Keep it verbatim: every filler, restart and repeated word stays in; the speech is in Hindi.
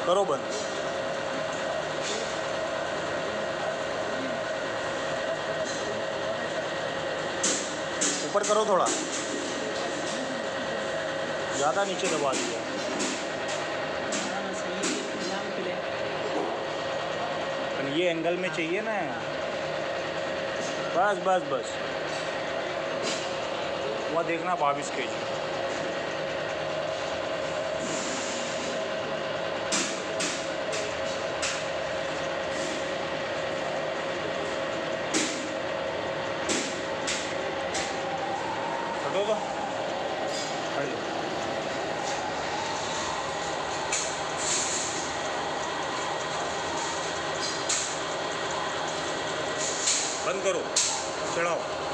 करो बंद। ऊपर करो थोड़ा, ज़्यादा नीचे दबा दिया। ये एंगल में चाहिए ना, बस बस बस। वह देखना बाईस के जी। हटो तो, हट लो। बंद करो, चढ़ाओ।